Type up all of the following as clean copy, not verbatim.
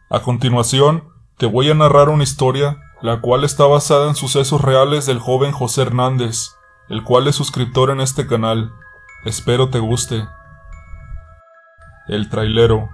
A continuación, te voy a narrar una historia, la cual está basada en sucesos reales del joven José Hernández, el cual es suscriptor en este canal. Espero te guste. El trailero.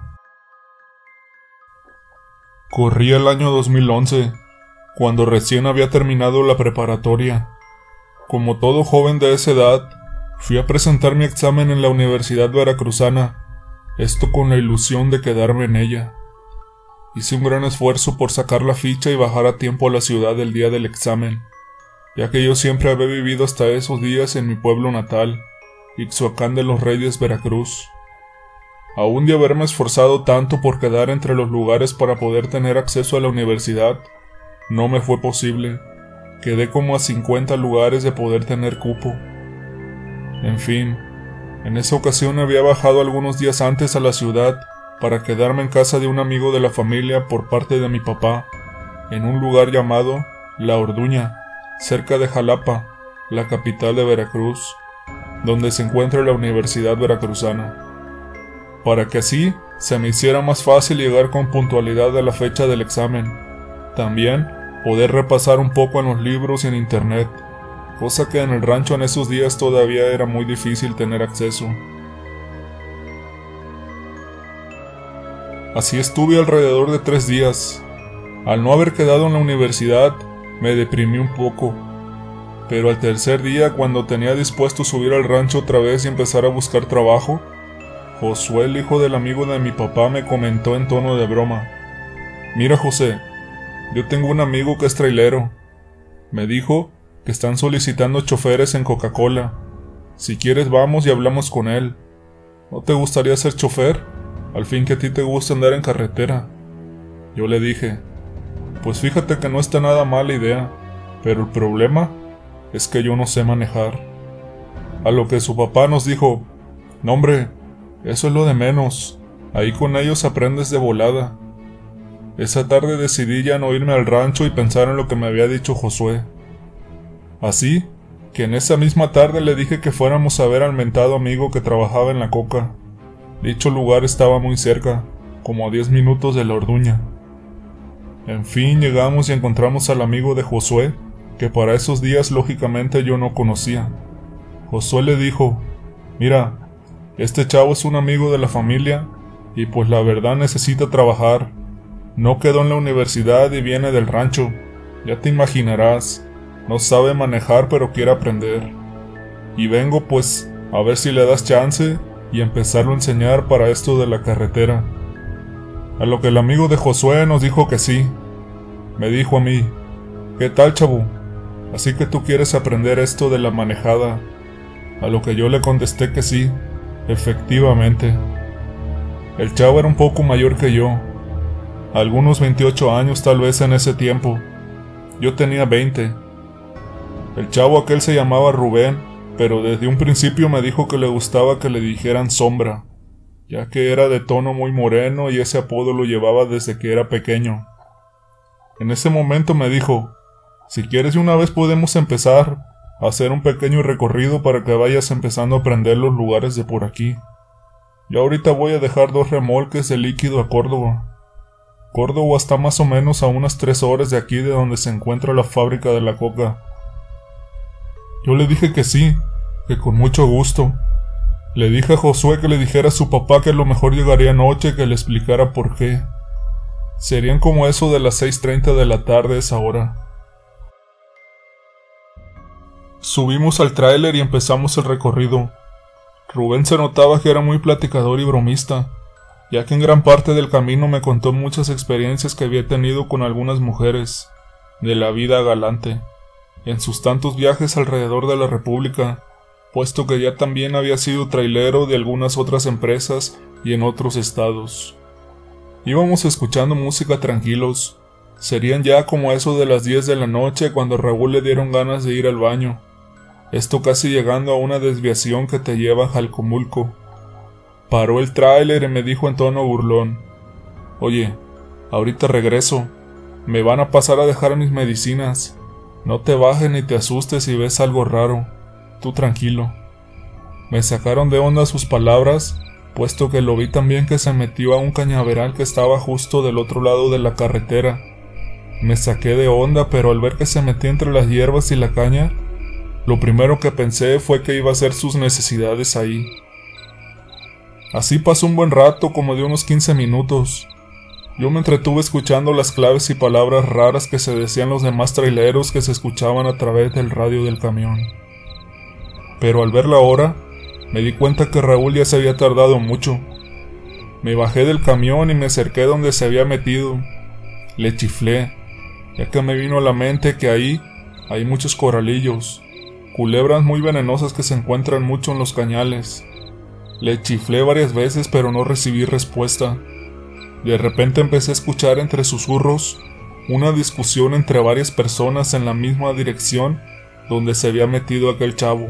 Corría el año 2011, cuando recién había terminado la preparatoria. Como todo joven de esa edad, fui a presentar mi examen en la Universidad Veracruzana, esto con la ilusión de quedarme en ella. Hice un gran esfuerzo por sacar la ficha y bajar a tiempo a la ciudad el día del examen, ya que yo siempre había vivido hasta esos días en mi pueblo natal, Ixhuacán de los Reyes, Veracruz. Aún de haberme esforzado tanto por quedar entre los lugares para poder tener acceso a la universidad, no me fue posible. Quedé como a 50 lugares de poder tener cupo. En fin, en esa ocasión había bajado algunos días antes a la ciudad para quedarme en casa de un amigo de la familia por parte de mi papá, en un lugar llamado La Orduña, cerca de Jalapa, la capital de Veracruz, donde se encuentra la Universidad Veracruzana, para que así se me hiciera más fácil llegar con puntualidad a la fecha del examen. También poder repasar un poco en los libros y en internet, cosa que en el rancho en esos días todavía era muy difícil tener acceso. Así estuve alrededor de 3 días. Al no haber quedado en la universidad, me deprimí un poco. Pero al tercer día, cuando tenía dispuesto subir al rancho otra vez y empezar a buscar trabajo, Josué, el hijo del amigo de mi papá, me comentó en tono de broma: «Mira, José, yo tengo un amigo que es trailero. Me dijo que están solicitando choferes en Coca-Cola. Si quieres vamos y hablamos con él. ¿No te gustaría ser chofer? Al fin que a ti te gusta andar en carretera». Yo le dije: «Pues fíjate que no está nada mala idea, pero el problema es que yo no sé manejar». A lo que su papá nos dijo: «No hombre, eso es lo de menos, ahí con ellos aprendes de volada». Esa tarde decidí ya no irme al rancho y pensar en lo que me había dicho Josué. Así que en esa misma tarde le dije que fuéramos a ver al mentado amigo que trabajaba en la coca. Dicho lugar estaba muy cerca, como a 10 minutos de La Orduña. En fin, llegamos y encontramos al amigo de Josué, que para esos días lógicamente yo no conocía. Josué le dijo: «Mira, este chavo es un amigo de la familia y pues la verdad necesita trabajar. No quedó en la universidad y viene del rancho. Ya te imaginarás, no sabe manejar pero quiere aprender. Y vengo pues a ver si le das chance y empezarlo a enseñar para esto de la carretera». A lo que el amigo de Josué nos dijo que sí. Me dijo a mí: «¿Qué tal, chavo? Así que tú quieres aprender esto de la manejada». A lo que yo le contesté que sí, efectivamente. El chavo era un poco mayor que yo, algunos 28 años tal vez en ese tiempo. Yo tenía 20. El chavo aquel se llamaba Rubén, pero desde un principio me dijo que le gustaba que le dijeran Sombra, ya que era de tono muy moreno y ese apodo lo llevaba desde que era pequeño. En ese momento me dijo: «Si quieres de una vez podemos empezar a hacer un pequeño recorrido para que vayas empezando a aprender los lugares de por aquí. Yo ahorita voy a dejar 2 remolques de líquido a Córdoba. Córdoba está más o menos a unas 3 horas de aquí de donde se encuentra la fábrica de la coca». Yo le dije que sí, que con mucho gusto. Le dije a Josué que le dijera a su papá que a lo mejor llegaría anoche y que le explicara por qué. Serían como eso de las 6:30 de la tarde esa hora. Subimos al tráiler y empezamos el recorrido. Rubén se notaba que era muy platicador y bromista, ya que en gran parte del camino me contó muchas experiencias que había tenido con algunas mujeres, de la vida galante, en sus tantos viajes alrededor de la República, puesto que ya también había sido trailero de algunas otras empresas y en otros estados. Íbamos escuchando música tranquilos. Serían ya como eso de las 10 de la noche cuando a Raúl le dieron ganas de ir al baño, esto casi llegando a una desviación que te lleva a Jalcomulco. Paró el tráiler y me dijo en tono burlón: «Oye, ahorita regreso, me van a pasar a dejar mis medicinas. No te bajes ni te asustes si ves algo raro, tú tranquilo». Me sacaron de onda sus palabras puesto que lo vi también que se metió a un cañaveral que estaba justo del otro lado de la carretera. Me saqué de onda, pero al ver que se metía entre las hierbas y la caña, lo primero que pensé fue que iba a hacer sus necesidades ahí. Así pasó un buen rato, como de unos 15 minutos. Yo me entretuve escuchando las claves y palabras raras que se decían los demás traileros que se escuchaban a través del radio del camión. Pero al ver la hora, me di cuenta que Raúl ya se había tardado mucho. Me bajé del camión y me acerqué donde se había metido. Le chiflé, ya que me vino a la mente que ahí hay muchos coralillos, culebras muy venenosas que se encuentran mucho en los cañales. Le chiflé varias veces, pero no recibí respuesta. De repente empecé a escuchar entre susurros una discusión entre varias personas en la misma dirección donde se había metido aquel chavo.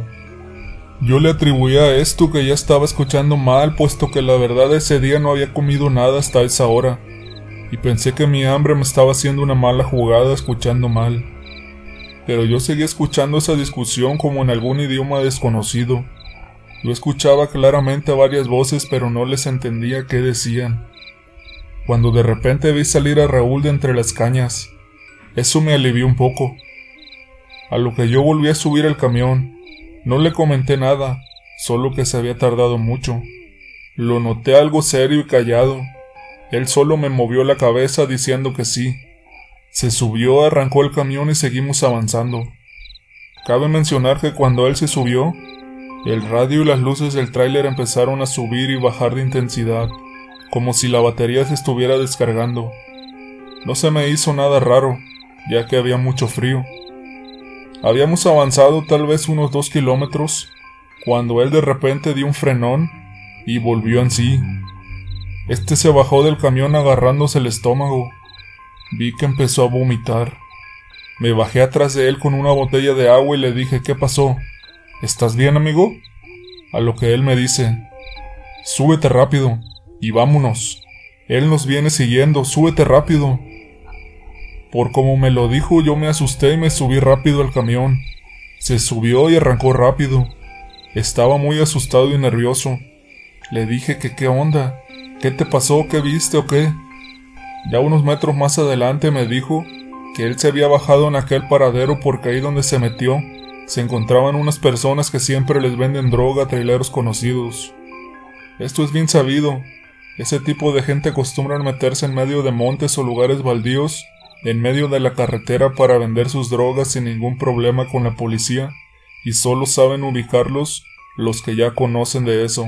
Yo le atribuía a esto que ya estaba escuchando mal, puesto que la verdad ese día no había comido nada hasta esa hora, y pensé que mi hambre me estaba haciendo una mala jugada escuchando mal. Pero yo seguía escuchando esa discusión como en algún idioma desconocido. Yo escuchaba claramente varias voces, pero no les entendía qué decían. Cuando de repente vi salir a Raúl de entre las cañas, eso me alivió un poco. A lo que yo volví a subir al camión. No le comenté nada, solo que se había tardado mucho. Lo noté algo serio y callado. Él solo me movió la cabeza diciendo que sí. Se subió, arrancó el camión y seguimos avanzando. Cabe mencionar que cuando él se subió, el radio y las luces del tráiler empezaron a subir y bajar de intensidad, como si la batería se estuviera descargando. No se me hizo nada raro, ya que había mucho frío. Habíamos avanzado tal vez unos 2 kilómetros, cuando él de repente dio un frenón y volvió en sí. Este se bajó del camión agarrándose el estómago. Vi que empezó a vomitar. Me bajé atrás de él con una botella de agua y le dije: ¿qué pasó? ¿Estás bien, amigo? A lo que él me dice: súbete rápido y vámonos. Él nos viene siguiendo, súbete rápido. Por como me lo dijo, yo me asusté y me subí rápido al camión. Se subió y arrancó rápido. Estaba muy asustado y nervioso. Le dije que qué onda, qué te pasó, qué viste o qué. Ya unos metros más adelante me dijo que él se había bajado en aquel paradero porque ahí donde se metió se encontraban unas personas que siempre les venden droga a traileros conocidos. Esto es bien sabido. Ese tipo de gente acostumbra meterse en medio de montes o lugares baldíos, en medio de la carretera, para vender sus drogas sin ningún problema con la policía, y solo saben ubicarlos los que ya conocen de eso.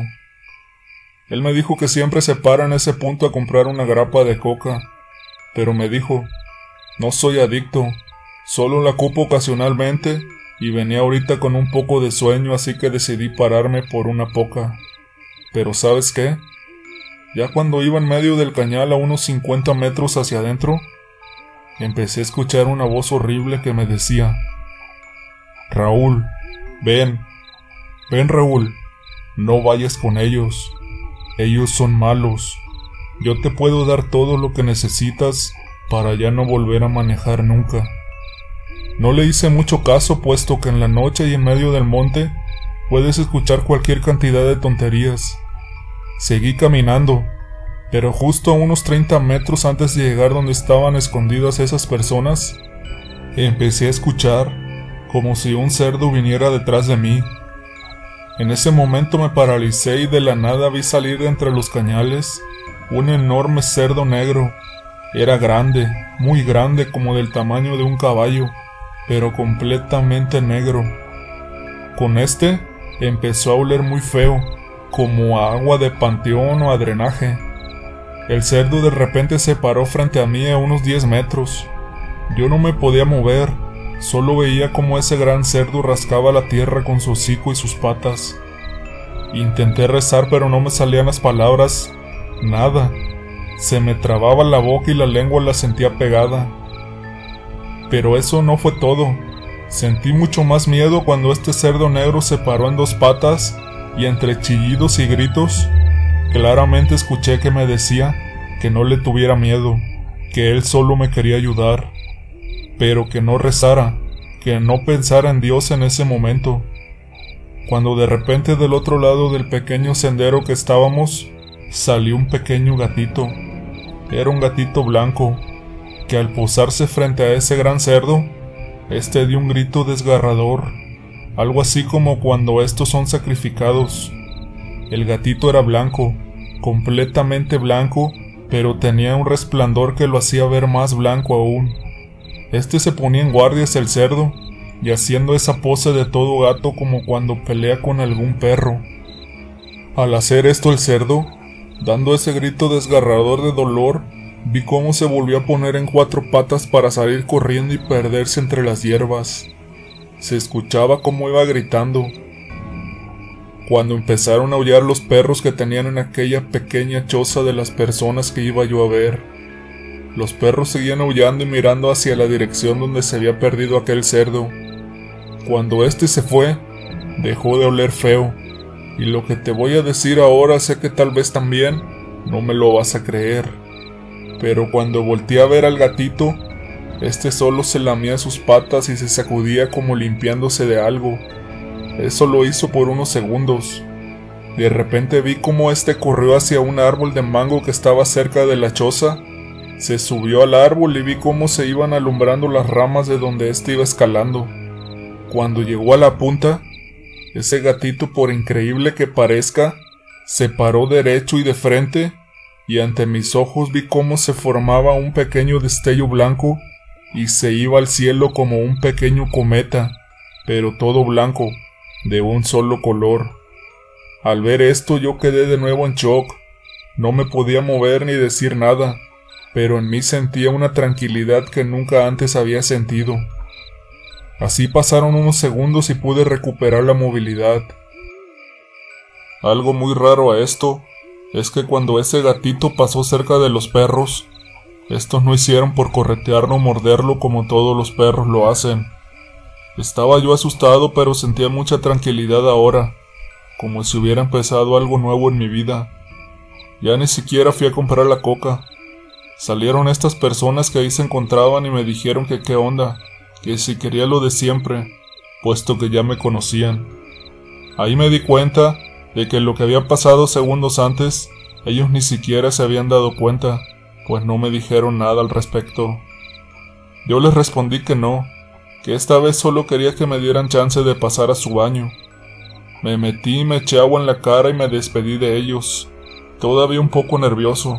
Él me dijo que siempre se para en ese punto a comprar una grapa de coca, pero me dijo: no soy adicto, solo la ocupo ocasionalmente y venía ahorita con un poco de sueño, así que decidí pararme por una poca. Pero ¿sabes qué? Ya cuando iba en medio del cañal a unos 50 metros hacia adentro, empecé a escuchar una voz horrible que me decía: Raúl, ven Raúl, no vayas con ellos. Ellos son malos. Yo te puedo dar todo lo que necesitas para ya no volver a manejar nunca. No le hice mucho caso, puesto que en la noche y en medio del monte puedes escuchar cualquier cantidad de tonterías. Seguí caminando, pero justo a unos 30 metros antes de llegar donde estaban escondidas esas personas, empecé a escuchar como si un cerdo viniera detrás de mí. En ese momento me paralicé y de la nada vi salir de entre los cañales un enorme cerdo negro. Era grande, muy grande, como del tamaño de un caballo, pero completamente negro. Con este empezó a oler muy feo, como a agua de panteón o a drenaje. El cerdo de repente se paró frente a mí a unos 10 metros. Yo no me podía mover, solo veía como ese gran cerdo rascaba la tierra con su hocico y sus patas. Intenté rezar, pero no me salían las palabras, nada. Se me trababa la boca y la lengua la sentía pegada. Pero eso no fue todo. Sentí mucho más miedo cuando este cerdo negro se paró en 2 patas y entre chillidos y gritos, claramente escuché que me decía que no le tuviera miedo, que él solo me quería ayudar, pero que no rezara, que no pensara en Dios en ese momento. cuando de repente del otro lado del pequeño sendero que estábamos, salió un pequeño gatito. Era un gatito blanco, que al posarse frente a ese gran cerdo, este dio un grito desgarrador, algo así como cuando estos son sacrificados. El gatito era blanco, completamente blanco, pero tenía un resplandor que lo hacía ver más blanco aún. Este se ponía en guardia hacia el cerdo, y haciendo esa pose de todo gato como cuando pelea con algún perro. Al hacer esto el cerdo, dando ese grito desgarrador de dolor, vi cómo se volvió a poner en 4 patas para salir corriendo y perderse entre las hierbas. Se escuchaba cómo iba gritando. Cuando empezaron a aullar los perros que tenían en aquella pequeña choza de las personas que iba yo a ver. Los perros seguían aullando y mirando hacia la dirección donde se había perdido aquel cerdo. Cuando este se fue, dejó de oler feo, y lo que te voy a decir ahora sé que tal vez también no me lo vas a creer. Pero cuando volteé a ver al gatito, este solo se lamía sus patas y se sacudía como limpiándose de algo. Eso lo hizo por unos segundos. De repente vi cómo este corrió hacia un árbol de mango que estaba cerca de la choza. Se subió al árbol y vi cómo se iban alumbrando las ramas de donde este iba escalando. Cuando llegó a la punta, ese gatito, por increíble que parezca, se paró derecho y de frente, y ante mis ojos vi cómo se formaba un pequeño destello blanco y se iba al cielo como un pequeño cometa, pero todo blanco, de un solo color. Al ver esto yo quedé de nuevo en shock. No me podía mover ni decir nada, pero en mí sentía una tranquilidad que nunca antes había sentido. Así pasaron unos segundos y pude recuperar la movilidad. Algo muy raro a esto es que cuando ese gatito pasó cerca de los perros, estos no hicieron por corretearlo o morderlo como todos los perros lo hacen. Estaba yo asustado, pero sentía mucha tranquilidad ahora, como si hubiera empezado algo nuevo en mi vida. Ya ni siquiera fui a comprar la coca. Salieron estas personas que ahí se encontraban y me dijeron que qué onda, que si quería lo de siempre, puesto que ya me conocían. Ahí me di cuenta de que lo que había pasado segundos antes, ellos ni siquiera se habían dado cuenta, pues no me dijeron nada al respecto. Yo les respondí que no, que esta vez solo quería que me dieran chance de pasar a su baño. Me metí y me eché agua en la cara y me despedí de ellos, todavía un poco nervioso.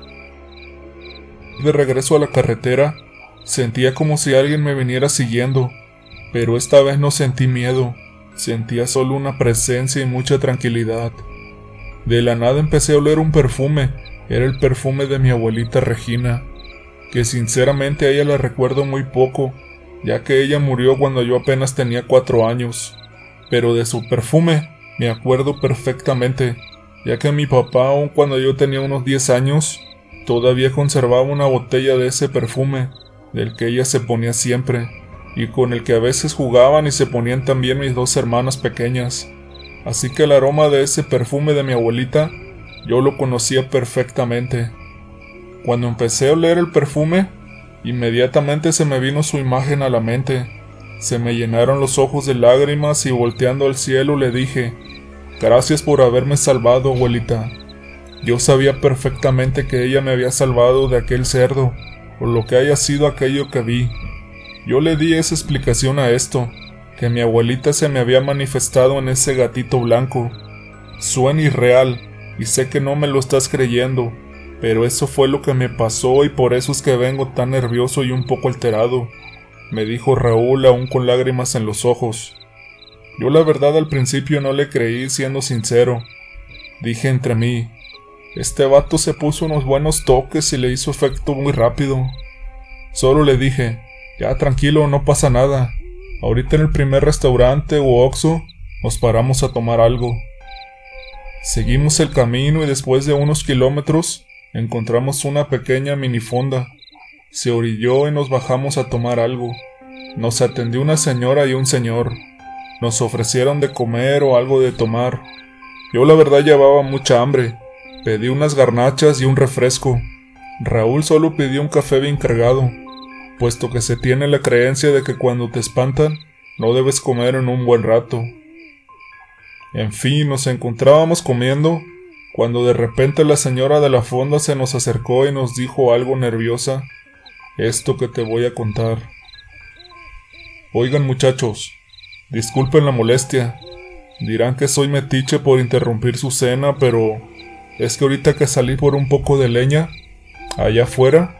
De regreso a la carretera, sentía como si alguien me viniera siguiendo, pero esta vez no sentí miedo, sentía solo una presencia y mucha tranquilidad. De la nada empecé a oler un perfume, era el perfume de mi abuelita Regina, que sinceramente a ella la recuerdo muy poco, ya que ella murió cuando yo apenas tenía 4 años, pero de su perfume me acuerdo perfectamente, ya que mi papá, aun cuando yo tenía unos 10 años, todavía conservaba una botella de ese perfume, del que ella se ponía siempre, y con el que a veces jugaban y se ponían también mis 2 hermanas pequeñas. Así que el aroma de ese perfume de mi abuelita, yo lo conocía perfectamente. Cuando empecé a oler el perfume, inmediatamente se me vino su imagen a la mente. Se me llenaron los ojos de lágrimas y volteando al cielo le dije: «Gracias por haberme salvado, abuelita». Yo sabía perfectamente que ella me había salvado de aquel cerdo, o lo que haya sido aquello que vi. Yo le di esa explicación a esto, que mi abuelita se me había manifestado en ese gatito blanco. Suena irreal, y sé que no me lo estás creyendo, pero eso fue lo que me pasó y por eso es que vengo tan nervioso y un poco alterado, me dijo Raúl aún con lágrimas en los ojos. Yo la verdad al principio no le creí, siendo sincero. Dije entre mí: este vato se puso unos buenos toques y le hizo efecto muy rápido. Solo le dije: ya tranquilo, no pasa nada. Ahorita en el primer restaurante o Oxxo nos paramos a tomar algo. Seguimos el camino y después de unos kilómetros encontramos una pequeña minifonda. Se orilló y nos bajamos a tomar algo. Nos atendió una señora y un señor. Nos ofrecieron de comer o algo de tomar. Yo la verdad llevaba mucha hambre. Pedí unas garnachas y un refresco. Raúl solo pidió un café bien cargado, puesto que se tiene la creencia de que cuando te espantan, no debes comer en un buen rato. En fin, nos encontrábamos comiendo, cuando de repente la señora de la fonda se nos acercó y nos dijo algo nerviosa, esto que te voy a contar. Oigan muchachos, disculpen la molestia, dirán que soy metiche por interrumpir su cena, pero es que ahorita que salí por un poco de leña, allá afuera,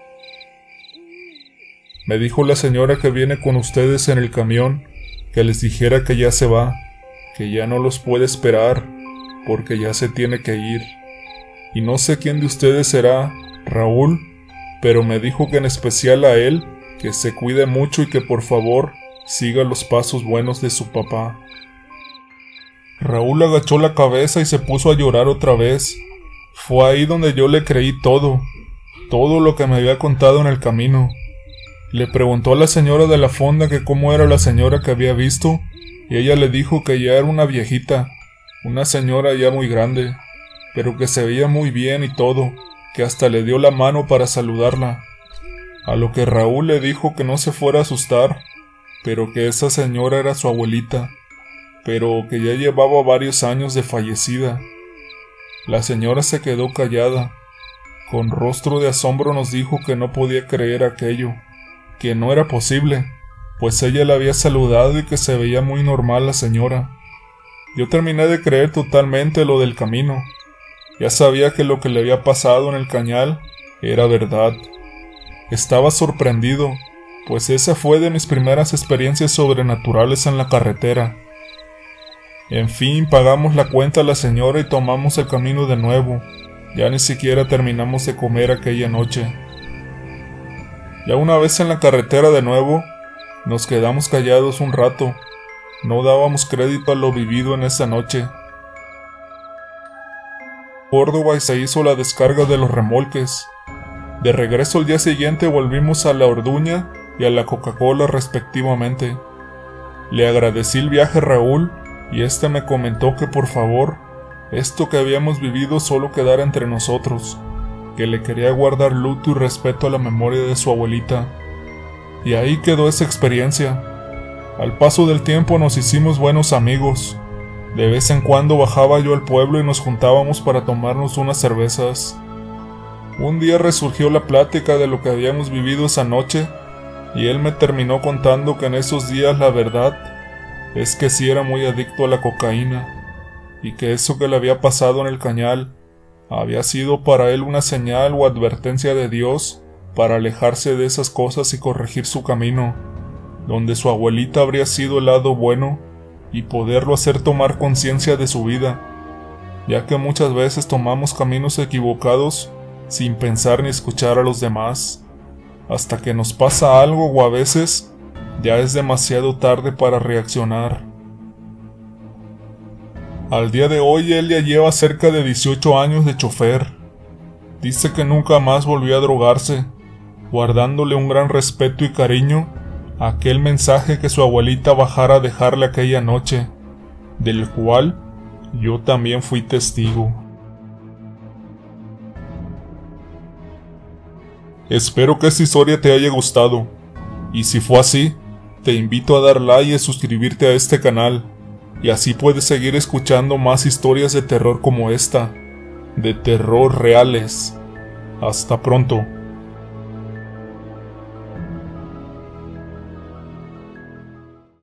me dijo la señora que viene con ustedes en el camión, que les dijera que ya se va, que ya no los puede esperar, porque ya se tiene que ir. Y no sé quién de ustedes será, Raúl, pero me dijo que en especial a él, que se cuide mucho y que por favor siga los pasos buenos de su papá. Raúl agachó la cabeza y se puso a llorar otra vez. Fue ahí donde yo le creí todo lo que me había contado en el camino. Le preguntó a la señora de la fonda que cómo era la señora que había visto, y ella le dijo que ya era una viejita, una señora ya muy grande, pero que se veía muy bien y todo, que hasta le dio la mano para saludarla. A lo que Raúl le dijo que no se fuera a asustar, pero que esa señora era su abuelita, pero que ya llevaba varios años de fallecida. La señora se quedó callada. Con rostro de asombro nos dijo que no podía creer aquello, que no era posible, pues ella la había saludado y que se veía muy normal la señora. Yo terminé de creer totalmente lo del camino. Ya sabía que lo que le había pasado en el cañal era verdad. Estaba sorprendido, pues esa fue de mis primeras experiencias sobrenaturales en la carretera. En fin, pagamos la cuenta a la señora y tomamos el camino de nuevo. Ya ni siquiera terminamos de comer aquella noche. Ya una vez en la carretera de nuevo, nos quedamos callados un rato. No dábamos crédito a lo vivido en esa noche. Córdoba y se hizo la descarga de los remolques. De regreso al día siguiente volvimos a La Orduña y a la Coca-Cola respectivamente. Le agradecí el viaje a Raúl y este me comentó que por favor, esto que habíamos vivido solo quedara entre nosotros, que le quería guardar luto y respeto a la memoria de su abuelita. Y ahí quedó esa experiencia. Al paso del tiempo nos hicimos buenos amigos. De vez en cuando bajaba yo al pueblo y nos juntábamos para tomarnos unas cervezas. Un día resurgió la plática de lo que habíamos vivido esa noche, y él me terminó contando que en esos días la verdad es que sí era muy adicto a la cocaína, y que eso que le había pasado en el cañal había sido para él una señal o advertencia de Dios para alejarse de esas cosas y corregir su camino, donde su abuelita habría sido el lado bueno y poderlo hacer tomar conciencia de su vida, ya que muchas veces tomamos caminos equivocados sin pensar ni escuchar a los demás, hasta que nos pasa algo o a veces ya es demasiado tarde para reaccionar. Al día de hoy él ya lleva cerca de 18 años de chofer. Dice que nunca más volvió a drogarse, guardándole un gran respeto y cariño a aquel mensaje que su abuelita bajara a dejarle aquella noche, del cual yo también fui testigo. Espero que esta historia te haya gustado, y si fue así, te invito a dar like y a suscribirte a este canal, y así puedes seguir escuchando más historias de terror como esta, de terror reales. Hasta pronto.